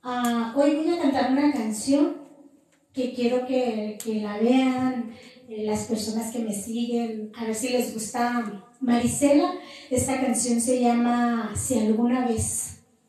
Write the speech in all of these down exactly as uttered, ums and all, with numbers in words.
Uh, hoy voy a cantar una canción que quiero que, que la vean eh, las personas que me siguen, a ver si les gusta Marisela. Esta canción se llama Si alguna vez.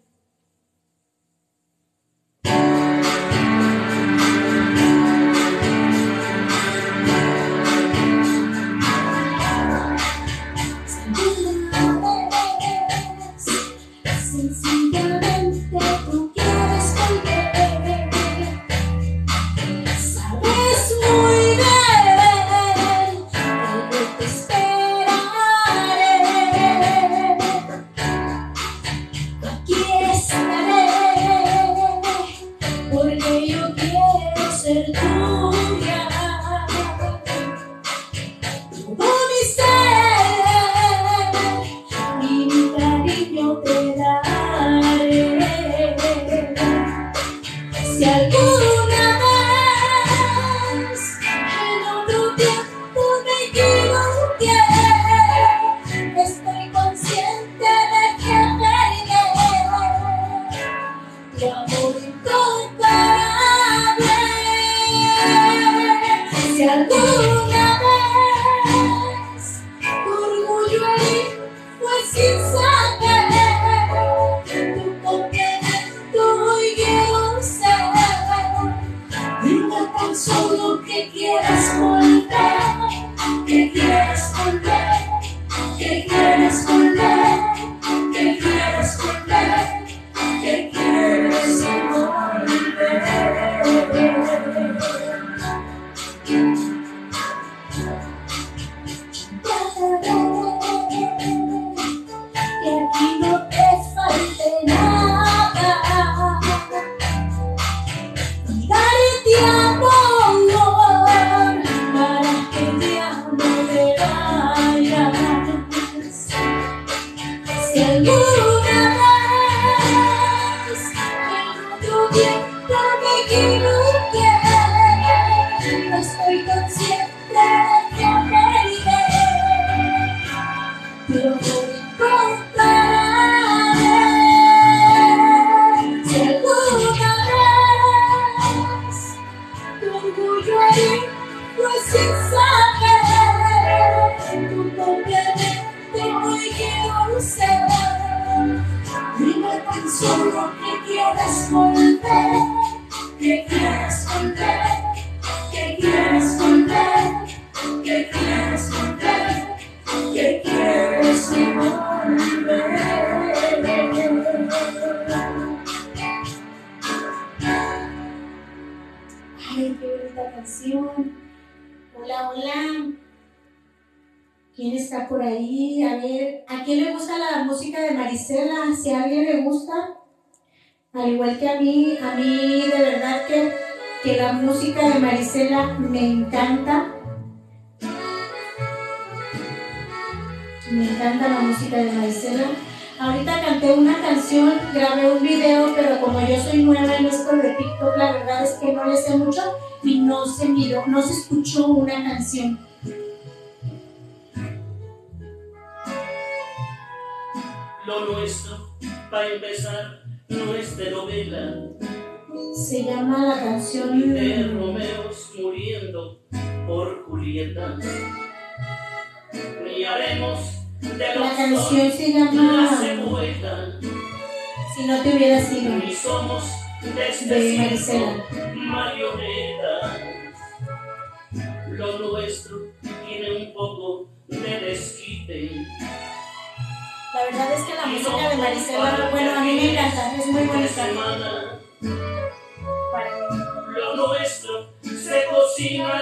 Al igual que a mí, a mí de verdad que, que la música de Marisela me encanta. Me encanta la música de Marisela. Ahorita canté una canción, grabé un video, pero como yo soy nueva en esto de TikTok, la verdad es que no le sé mucho y no se miró, no se escuchó una canción. Lo nuestro, para empezar, no es de novela. Se llama la canción de Romeos muriendo por Julieta. Ni haremos de los la canción se llama Si no te hubiera sido, ni somos de, de Marisela. Marioneta. Lo nuestro tiene un poco de desquite. La verdad es que la música de Marisela, bueno, a mí me encanta, es muy bonita. Para mí. Lo nuestro se cocina.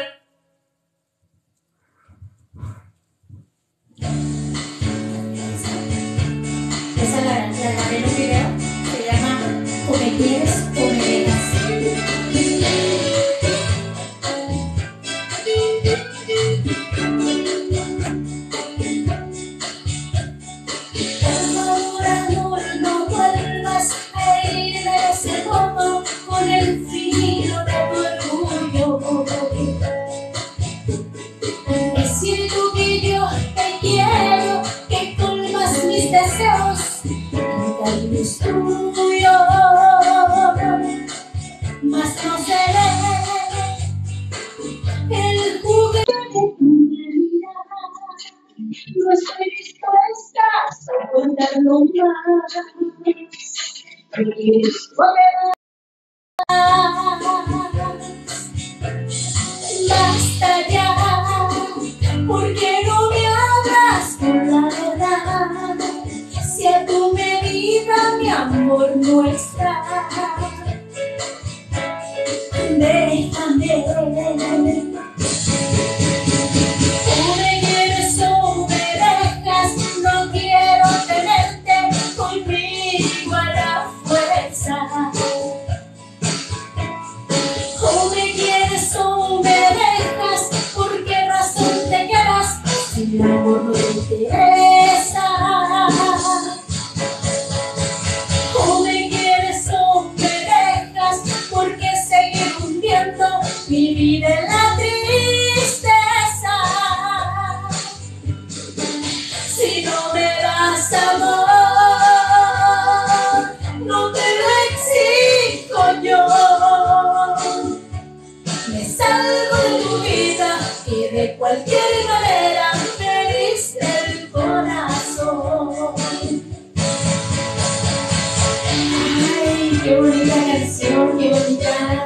Esa la, la grabé en un video, se llama O me quieres o me dejas. Por favor, amor, no vuelvas a herirme. Basta ya, porque no me hablas con la verdad. Si a tu medida mi amor no está, déjame. O me quieres o me dejas, no quiero tenerte conmigo a la fuerza. O me quieres o me dejas, ¿por qué razón te quedas si mi amor no te interesa? O me quieres o me dejas, ¿por qué seguir hundiendo mi vida en la tristeza? Si no me das amor, no te lo exijo yo. Me salgo de tu vida y de cualquier manera me diste el corazón. Ay, qué bonita canción, qué bonita.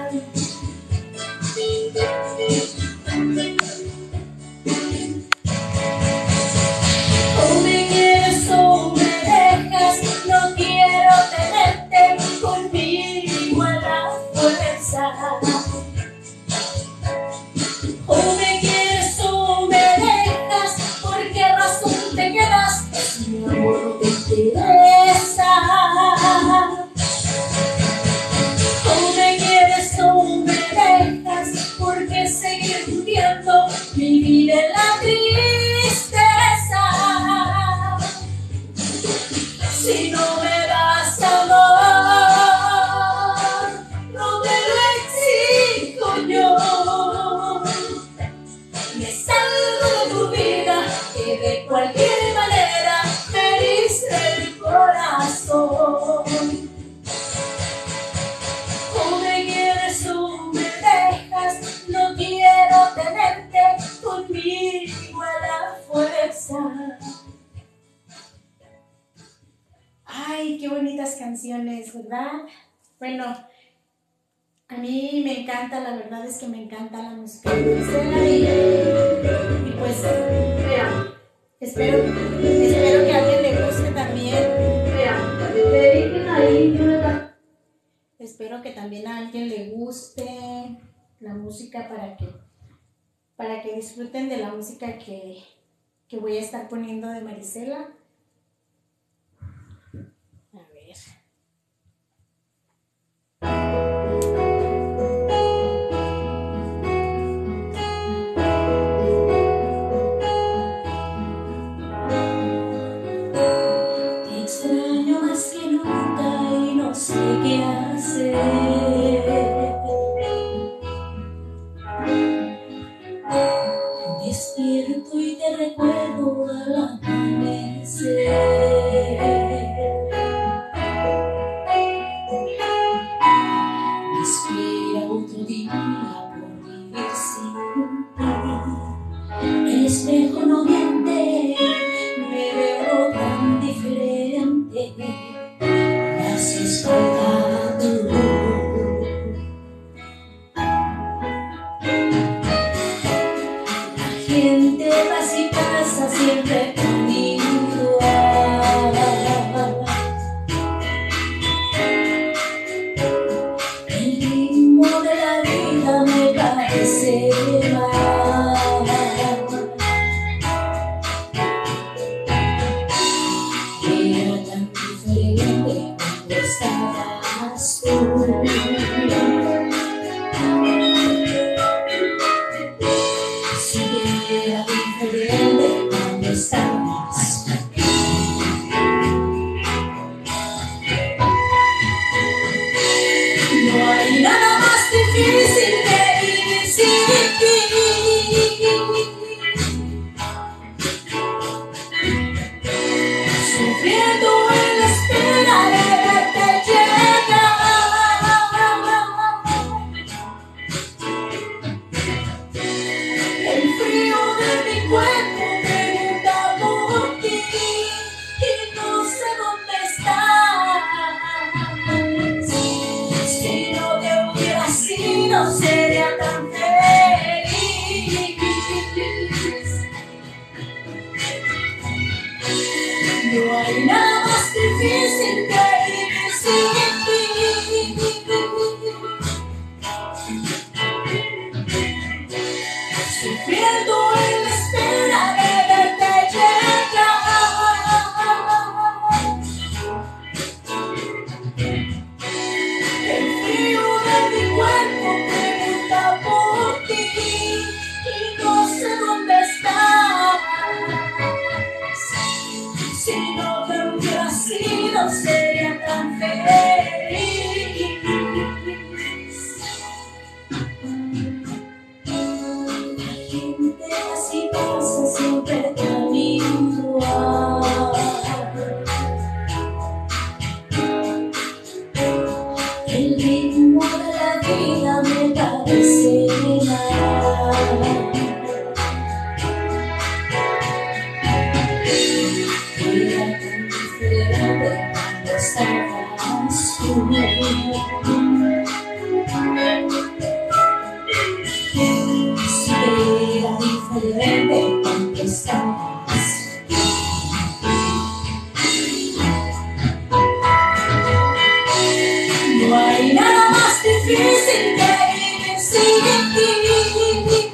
O me quieres o me dejas, no quiero tenerte conmigo a la fuerza. O me quieres o me dejas, ¿por qué razón te quedas si mi amor no te interesa? O me quieres o me dejas, ¿por qué seguir hundiendo mi vida en la tristeza? Si no me das amor, no te lo exijo yo. Me salgo de tu vida y de cualquier manera me diste el corazón. O me quieres o me dejas, no quiero tenerte conmigo a la fuerza. Ay, qué bonitas canciones, ¿verdad? Bueno, a mí me encanta, la verdad es que me encanta la música de Marisela y, y pues, vea, espero, espero que a alguien le guste también. Vea, dediquen ahí, espero que también a alguien le guste la música para que, para que disfruten de la música que, que voy a estar poniendo de Marisela. A ver. Te extraño más que nunca y no sé qué hacer. Despierto y te recuerdo al amanecer. Me espera otro día por vivir sin ti. El espejo no miente, me veo tan diferente. Me haces falta tú. La gente va y pasa siempre conmigo. El ritmo de la vida me parece mal. Era tan diferente cuando estabas tú. Si era diferente cuando estabas aquí. No hay nada más difícil que vivir sin ti. Sufriendo en la espera de verte llegar. Si te era diferente cuando estabas. No hay nada más difícil que vivir sin ti.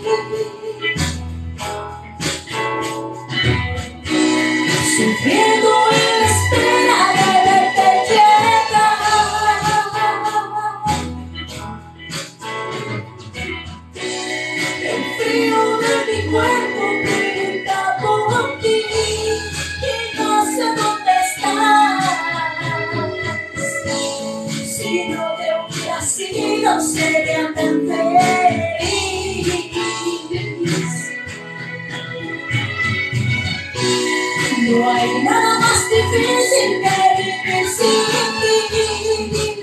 Sufriendo en la espera de verte llegar. El frío de mi cuerpo pregunta por ti y no sé dónde estás. Si no te hubiera sido, sería tan feliz. No hay nada más difícil que vivir sin ti.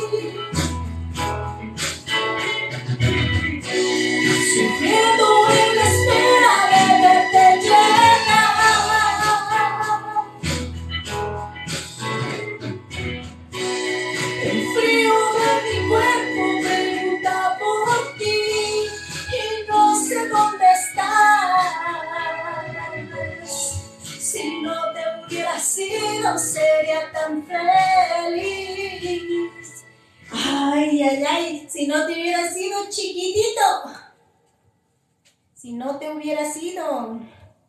Sufriendo en la espera de verte llegar. El frío de mi cuerpo pregunta por ti y no sé dónde estás. Si no te hubiera sido, sería tan feliz. Ay, ay, ay, si no te hubiera sido, chiquitito. Si no te hubiera sido.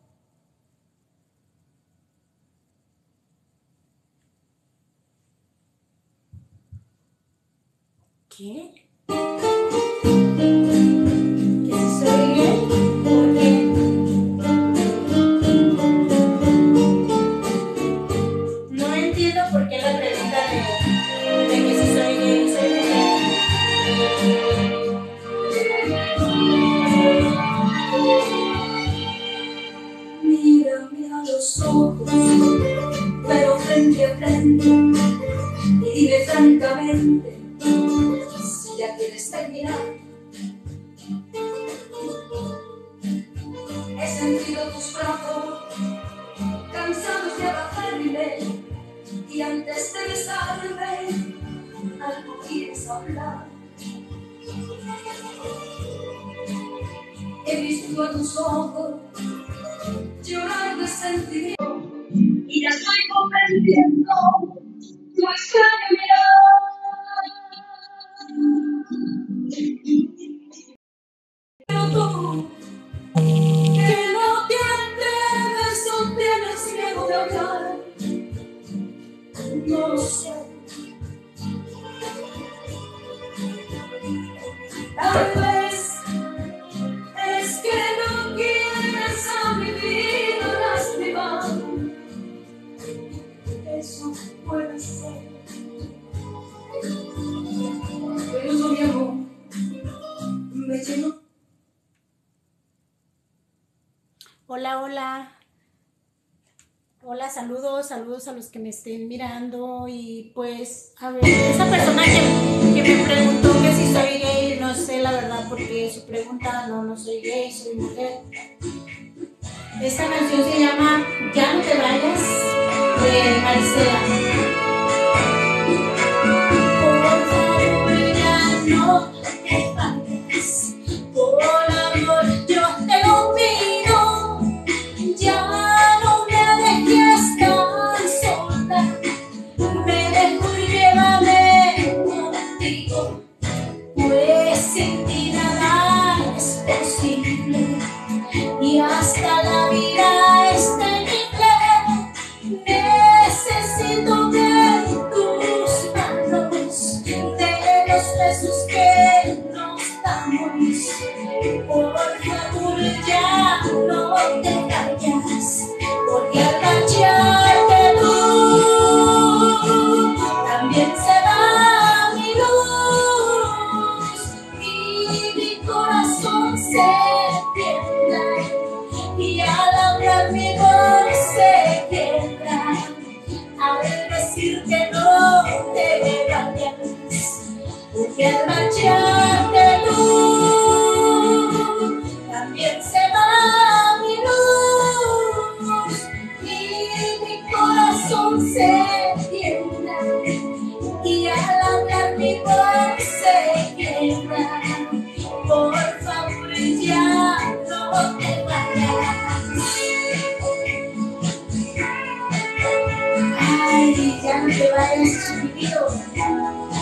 ¿Qué? ¿Que si soy gay? ¿Por qué? No entiendo por qué la pregunta de, de que si soy gay, soy mujer. Mírame a los ojos, pero frente a frente, y dime francamente si ya quieres terminar. He sentido tus brazos cansados de abrazarme, y antes de besarme algo quieres hablar. He visto a tus ojos llorar de sentimiento y ya estoy comprendiendo tu extraño mirar. Pero tú, que no te atreves o tienes miedo de hablar, no lo sé. Tal vez es que no quieres a mi vida lastimar. Eso puede ser. Pero eso, mi amor, me llenó. Hola, hola. Hola, saludos, saludos a los que me estén mirando. Y pues, a ver, esa persona que, que me preguntó que si soy gay, no sé la verdad porque su pregunta, no, no soy gay, soy mujer. Esta canción se llama Ya no te vayas, de Marisela. Por favor, ya no te vayas, por amor, yo te lo pido, ya no me dejes tan sola, me dejo y llévame contigo, pues sin ti nada es posible, y hasta la vida es temible. Necesito de tus manos, de los besos que nos damos. Por favor, ya no te vayas, porque al marcharte tú, también se va mi luz, y mi corazón se tiembla, y al hablar mi voz se quiebra, al decir que no te vayas, porque al marcharte tú, también se va mi luz, y mi corazón se tiembla, y al vayan sus chiquititos.